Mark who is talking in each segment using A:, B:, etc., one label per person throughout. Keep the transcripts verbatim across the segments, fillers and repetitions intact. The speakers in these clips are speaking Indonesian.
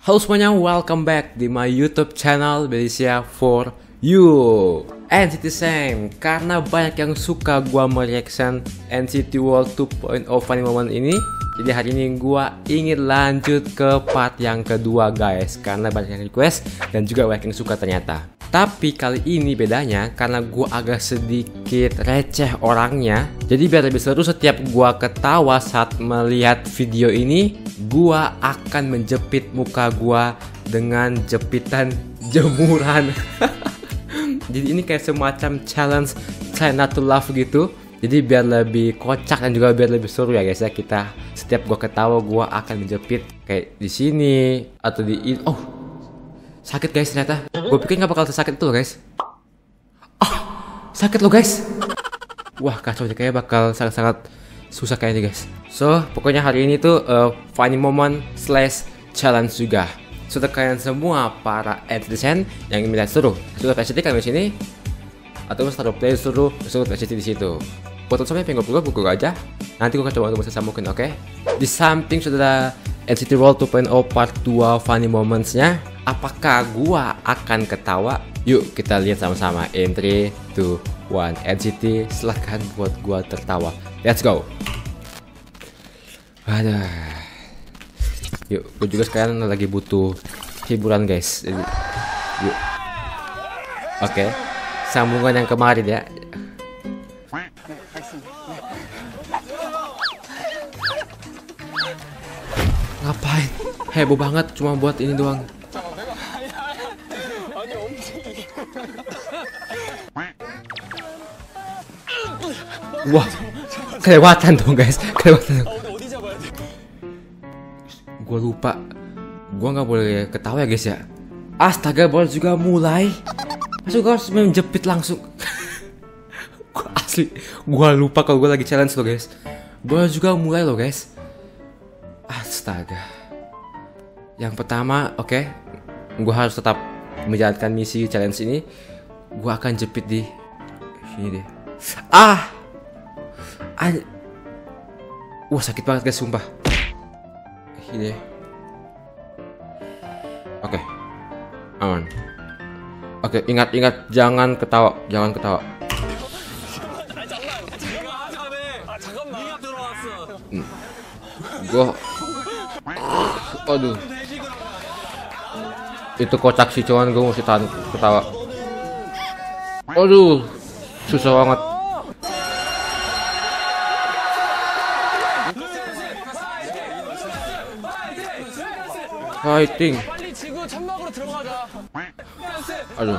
A: Halo semuanya, welcome back di my YouTube channel Belisia for You. N C T Same, karena banyak yang suka gua mereaction N C T World dua titik nol Funny Moment ini, jadi hari ini gua ingin lanjut ke part yang kedua guys, karena banyak yang request dan juga banyak yang suka ternyata. Tapi kali ini bedanya karena gua agak sedikit receh orangnya, jadi biar lebih seru setiap gua ketawa saat melihat video ini, gua akan menjepit muka gua dengan jepitan jemuran. Jadi ini kayak semacam challenge try not to laugh gitu. Jadi biar lebih kocak dan juga biar lebih seru ya guys ya, kita setiap gua ketawa gua akan menjepit kayak di sini atau di oh sakit guys ternyata. Gue pikir nggak bakal sesakit itu loh guys. Oh sakit loh guys. Wah kacau deh, kayaknya bakal sangat-sangat susah kayaknya guys. So pokoknya hari ini tuh uh, funny moment slash challenge juga. So kalian semua para netizen yang ingin melihat seru, sudah P C T kalian di sini atau taruh play seru, suruh P C T di situ. Buat teman-teman yang pengen buku aja, nanti gue akan coba untuk bisa sambungin, oke? Okay? Di samping sudah ada N C T World dua titik nol part dua funny momentsnya. Apakah gua akan ketawa? Yuk kita lihat sama-sama. In three, two, one. N C T silahkan buat gua tertawa. Let's go. Aduh. Yuk, gue juga sekarang lagi butuh hiburan guys. Jadi, yuk. Oke, okay. Sambungan yang kemarin ya. Ngapain? Heboh banget, cuma buat ini doang. Wah, kelewatan dong guys, kelewatan. Gua lupa, gua nggak boleh ketawa ya guys ya. Astaga, baru juga mulai, masuk gua harus menjepit langsung. Gua asli, gua lupa kalau gua lagi challenge loh guys. Baru juga mulai loh guys. Astaga. Yang pertama, oke, okay, gua harus tetap menjalankan misi challenge ini. Gua akan jepit di sini deh. Ah, ah. Wah sakit banget guys, sumpah. Ini. Oke, okay. Aman. Oke, okay, ingat-ingat jangan ketawa, jangan ketawa. Hmm. Gua, aduh, itu kocak sih, cuman gue mesti tahan ketawa. Aduh, susah banget. Fighting. Aduh,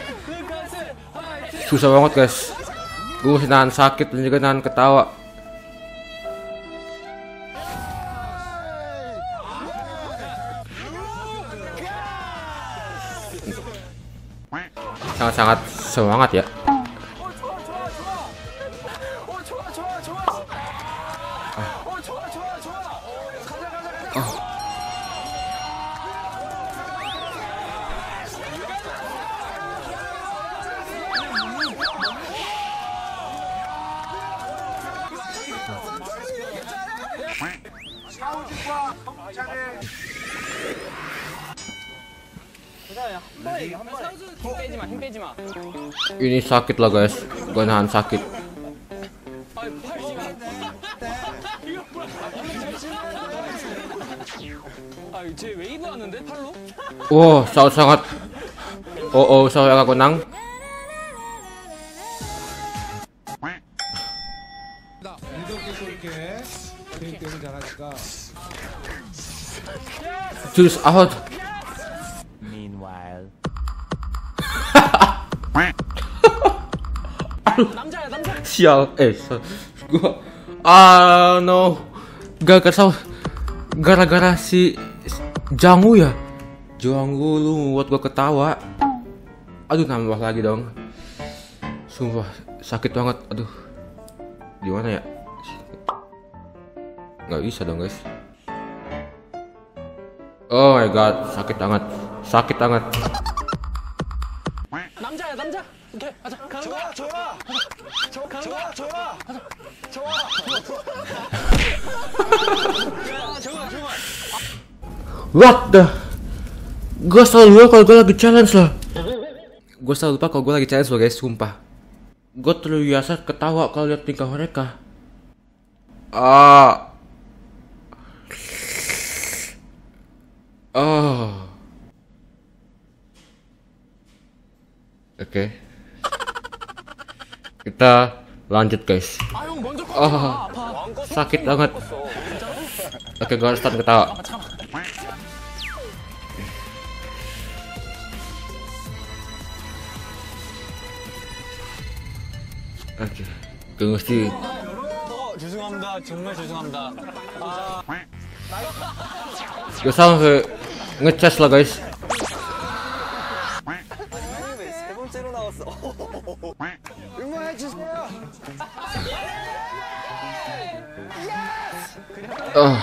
A: susah banget guys. Gue mesti nahan sakit dan juga nahan ketawa. Sangat-sangat semangat ya. Oh. Oh. Ini sakit lah guys, gue nahan sakit. Wow, sangat-sangat. Oh oh, saya agak menang. Terus out. Meanwhile. Sial, eh, gua, ah no, gak kesal, gara-gara si Jangwoo ya, Jangwoo lu buat gua ketawa. Aduh, nambah lagi dong, sumpah sakit banget, aduh, gimana ya, nggak bisa dong guys. Oh my god, sakit banget, sakit banget. 남자야 남자. 오케이 가자. 좋아 좋아. 좋아 좋아 좋아. 좋아. 좋아 좋아. What the? Gue selalu lupa kalau gue lagi challenge loh. Gue selalu lupa kalau gue lagi challenge loh guys, sumpah. Gue terlalu biasa ketawa kalau lihat tingkah mereka. Ah. Oh. Oke. Okay. Kita lanjut guys. Oh, sakit banget. Oke, gue harus start ketawa. Oke, gue mesti.
B: 어, 죄송합니다. 정말 죄송합니다. 아,
A: Gue sampai ngecas lah guys.
B: 세 번째로 나왔어. 응원해 주세요.
A: Oh.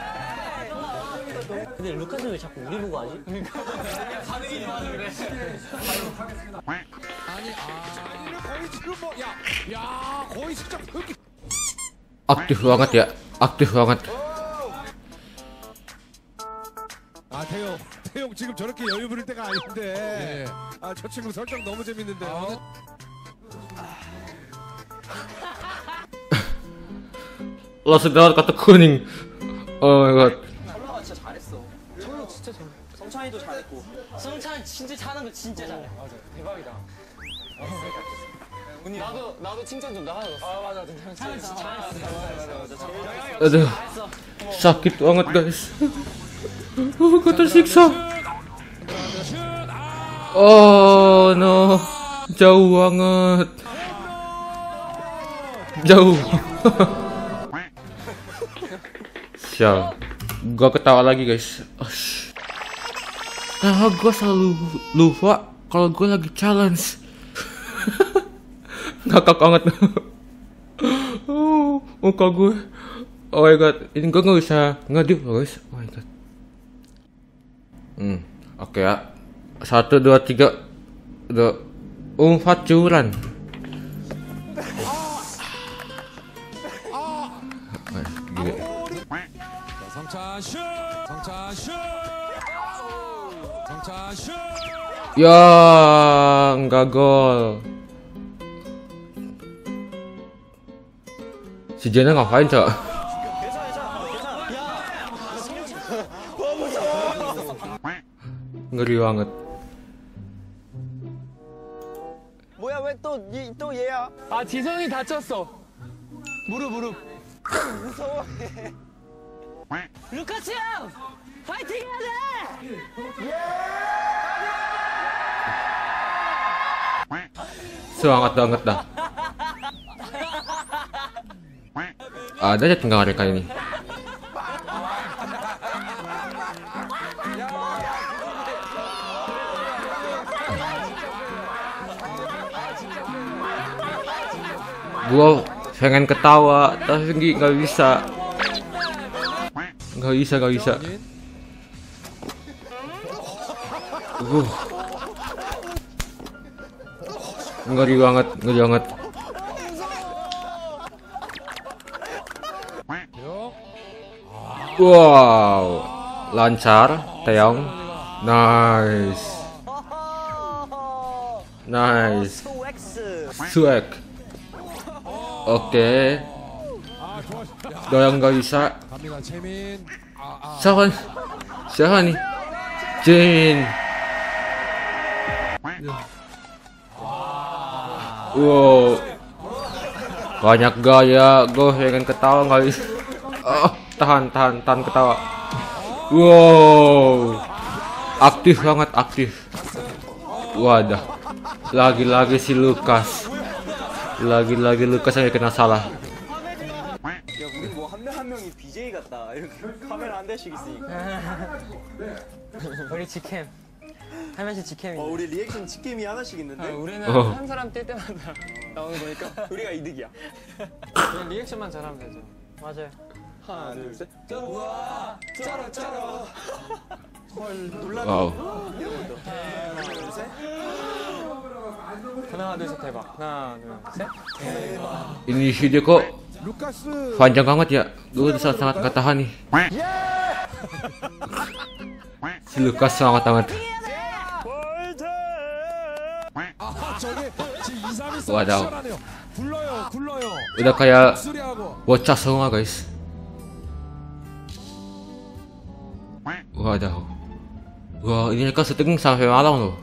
C: 근데 루카스 왜 자꾸 우리 보고 하지?
A: Aktif banget ya, aktif banget.
D: 아 태용, 태용 지금 저렇게 여유 부릴 때가 아닌데. 아 저 친구 설정 너무 재밌는데요.
A: Langsung dapat kartu kuning. Oh my god.
C: 올라가 진짜 잘했어. 정우 진짜 잘해. 성찬이도 잘했고. 성찬 진짜 잘하는 거 진짜 잘해. 맞아, 대박이다. 나도 나도 칭찬 좀 나가줘. 아 맞아, 잘했어. 잘했어.
A: Aduh, sakit banget guys. Oh, gue tersiksa. Oh no, jauh banget. Jauh. Sial, gue ketawa lagi guys. Nah, gue selalu lupa kalau gue lagi challenge. Ngakak banget. Oh, muka gue. Oh my god, ini gue nggak bisa ngedip loh guys. Oh my god. Hmm, oke okay, ya. Satu, dua, tiga, dua, empat curan. Gini.
D: 성찬 슛, 성찬 슛, 성찬 슛.
A: Ya, enggak gol. Si Jena ngapain cok? Ngeri banget.
B: 뭐야 왜 또 또 얘야?
C: 아 지성이 다쳤어. 무릎 무릎.
B: 무서워해.
C: 루카스 형, 파이팅 해야 돼.
A: Semangat banget dah. Ada aja tinggal mereka ini. Gua pengen ketawa tapi nggak bisa. Nggak bisa, nggak bisa. Uh. Ngeri banget, ngeri banget. Wow, lancar, Taeyong. Nice, nice. Swag. Oke. Doyang nggak bisa.
D: 갑니다 채민. 아, 아.
A: Siapa? Siapa nih? Jin. Wow, banyak gaya. Gue pengen ketawa nggak bisa. Oh, tahan, tahan, tahan ketawa. Wow, aktif banget, aktif. Wadah, lagi-lagi si Lukas. Lagi-lagi Lukas yang kena salah.
B: 야 우리 뭐 한 명 한 명이 비제이 같다. 이렇게 카메라 한 대씩 있으니까.
C: 우리 직캠. 한 명씩 직캠이.
B: 어 우리 리액션 직캠이 하나씩 있는데.
C: 우리는
A: 어.
C: 한 사람 뛸 때마다 나오는 거니까
B: 우리가 이득이야.
C: 그냥 리액션만 잘하면 되죠. 맞아요.
B: 하나 둘 셋. 우와 쩔어 쩔어. 헐 놀라네.
A: Wow.
B: 하나 둘 셋.
C: 하나 둘 셋 대박. 하나 둘 셋.
A: Ini video kok
D: 루카스.
A: panjang banget ya. Gue sangat sangat nggak tahan nih. Si Lukas sangat banget. Waduh.
D: 시원하네요. 굴러요, 굴러요.
A: Udah kayak
D: 수리하고.
A: bocah semua guys. Waduh. Wah, ini mereka syuting sampai malam loh.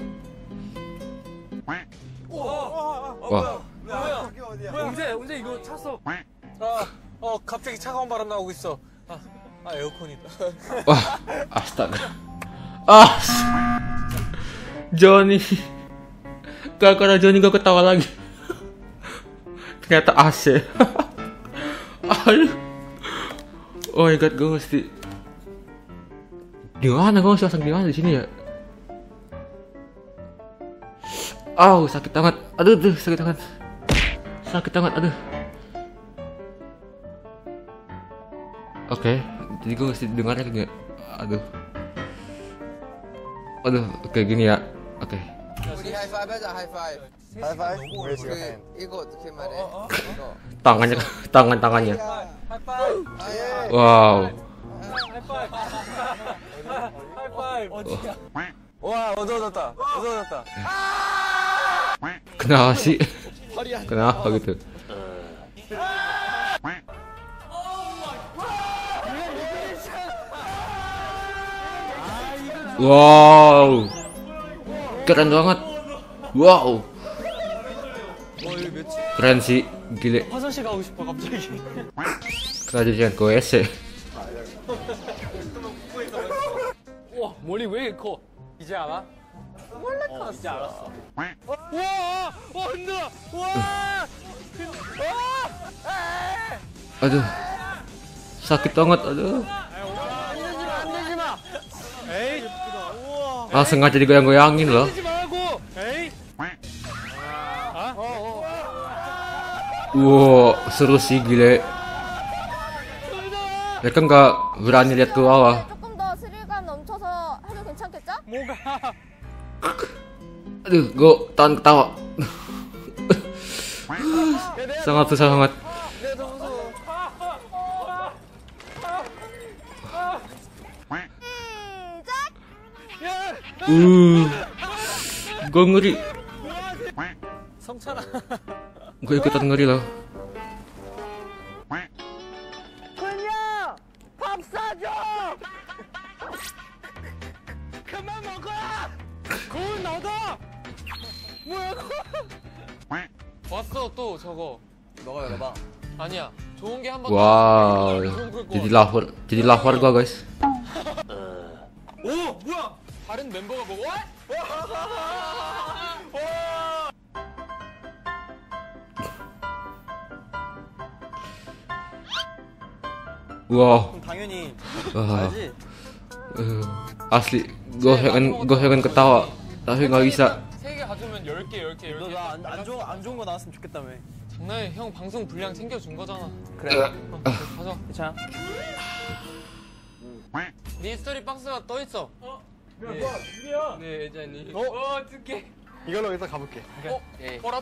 A: Wah.
B: 언제 언제 이거 찼어? 아, 어 갑자기 차가운 바람 나오고 있어. 아, 아 에어컨이다.
A: Wah, astaga. Ah, Johnny. Gara-gara Johnny gak ketawa lagi. Ternyata A C. Aduh. Oh my god, gue mesti. Di mana gue mesti pasang di mana di sini ya? Aw, sakit banget. Aduh, aduh, sakit banget. Sakit banget, aduh. Oke, jadi gue mesti dengarnya kayak aduh. Aduh, oke gini ya. Oke.
E: 우리 하이파이브 하자 하이파이브
B: 하이파이브? Where's your
E: 그
B: hand?
E: 이거 어떻게 말해? 이거
A: Tangannya, tangan tangannya.
B: 하이파이브.
E: 아예
A: Wow.
B: 하이파이브. 하이파이브. 어디야? 와 어두워졌다. 어두워졌다.
A: Kenapa sih? Kenapa gitu? Wow, keren banget. Wow, keren sih, gile.
C: 화장실 가고 싶어 갑자기.
A: Kenapa jangan ke W C?
C: 와 머리 왜 이렇게 커? 이제 알아? 몰랐어. 어, 이제 알았어. 와, 와 흔들어. 와,
A: Aduh, sakit banget. Aduh.
C: 안 되지 마. 에이, 우와.
A: Ah, sengaja digoyang-goyangin loh.
C: 되지 말고. 에이. 아? 어, 어.
A: Wow, seru sih gile. Mereka nggak berani lihat ke bawah.
F: 조금 더 스릴감 넘쳐서 해도 괜찮겠죠?
C: 뭐가?
A: Aduh, gue tahan ketawa. Sangat susah banget.
F: 시작!
A: Uh, gue ngeri.
C: 성찬아.
A: Gue ikutan ngeri loh.
C: 그냥 밥 사줘. 그만 먹어. 그건 너다. 뭐야 그거? 왔어 또 저거.
E: 너가 열어봐.
C: 아니야. 좋은 게 한 번.
A: Wow, jadi lapar, jadi lapar gue guys.
C: 오 뭐야? 다른 멤버가 먹어?
A: Wow,
C: 당연히
A: uh,
C: 알지?
A: uh, asli, gue pengen, gue pengen ketawa, tapi nggak bisa.
C: 세 개 가져오면 열 개, 열 개, 열 개. 너나안 안 좋은 안 좋은 거 나왔으면 좋겠다며. 장난해. 형 방송 분량 챙겨 준 거잖아. 그래. 어, 가져. 괜찮아. 네 스토리 박스가 떠 있어. 어? 네. 유리야. 네, 예전이. 어? 어, 어떡해.
B: 이걸로 일단 가볼게.
C: 어? 예. 뭐라?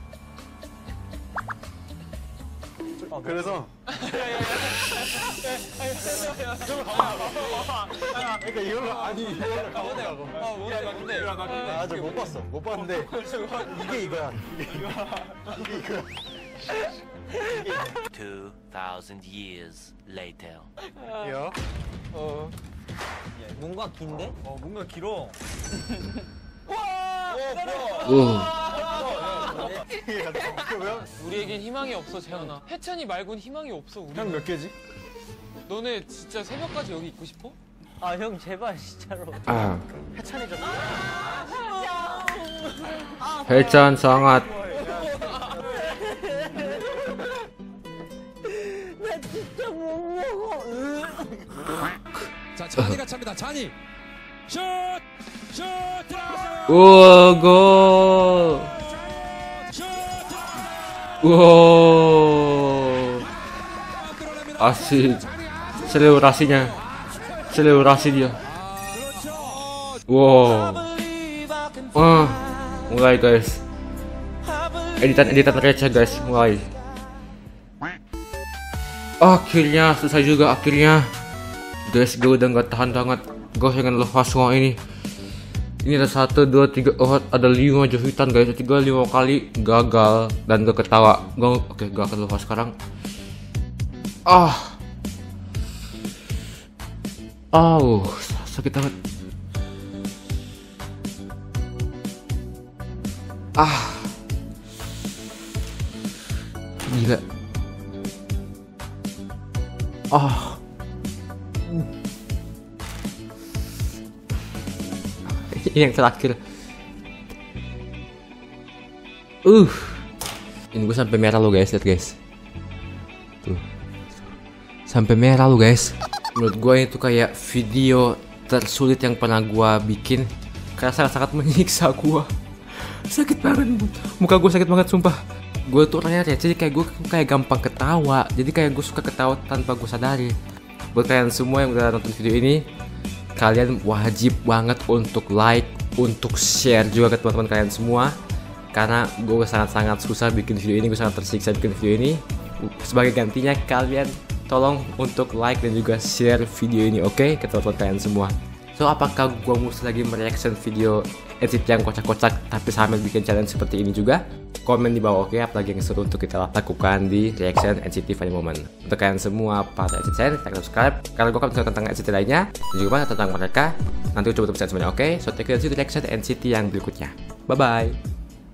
B: 그래서 그러니까 이걸로 아니 이걸로 가보자고.
C: 아, 뭐야, 근데.
B: 나 아직 못 봤어. 못 봤는데 이게 이거야. 이게 이거야.
G: Two thousand years later.
B: 야.
C: 어. 뭔가 긴데?
B: 어 뭔가 길어.
A: Uh,
C: 우리에겐 희망이 없어, 재현아. 해찬이 말곤 희망이 없어, 우리.
B: 형 몇 개지?
C: 너네 진짜 새벽까지 여기 있고 싶어?
H: 아 형 제발 진짜로
A: ah,
H: 해찬이 좀
A: Hechan sangat.
D: 자, 잔이가 찹니다. 잔이. 슛! 슛! 들어갔어요.
A: Wow, gol.
D: 슛!
A: Wow,
D: 끌어냅니다.
A: asik. Selebrasinya, selebrasi dia.
D: 그렇죠.
A: Wow. Wah, mulai guys. Editan-editan receh guys, mulai. Akhirnya selesai juga akhirnya. Guys, gue udah nggak tahan banget. Gue pengen lepas semua ini. Ini ada satu, dua, tiga, oh ada lima jepitan guys, tiga lima kali gagal dan gak ketawa. Gue oke gak akan lupa sekarang. Ah, oh sakit banget. Ah, gila. Ah. Ini yang terakhir. Uh, ini gue sampai merah lo guys, lihat guys. Tuh, sampai merah lo guys. Menurut gue itu kayak video tersulit yang pernah gue bikin karena sangat-sangat menyiksa gue. Sakit banget, muka gue sakit banget sumpah. Gue tuh orangnya receh, kayak gue kayak gampang ketawa. Jadi kayak gue suka ketawa tanpa gue sadari. Buat kalian semua yang udah nonton video ini, kalian wajib banget untuk like, untuk share juga ke teman-teman kalian semua. Karena gue sangat-sangat susah bikin video ini, gue sangat tersiksa bikin video ini. Sebagai gantinya kalian tolong untuk like dan juga share video ini, oke, okay? Ke teman-teman kalian semua. So apakah gue mesti lagi mereaction video N C T yang kocak-kocak tapi sambil bikin challenge seperti ini juga? Komen di bawah, oke, okay? Apalagi yang seru untuk kita lakukan di reaction N C T Funny Moment. Untuk kalian semua para N C T fans, like, subscribe karena gue akan bicara tentang N C T lainnya dan juga tentang mereka. Nanti gue coba tulisan semuanya, oke? Okay? So take you to reaction N C T yang berikutnya. Bye bye.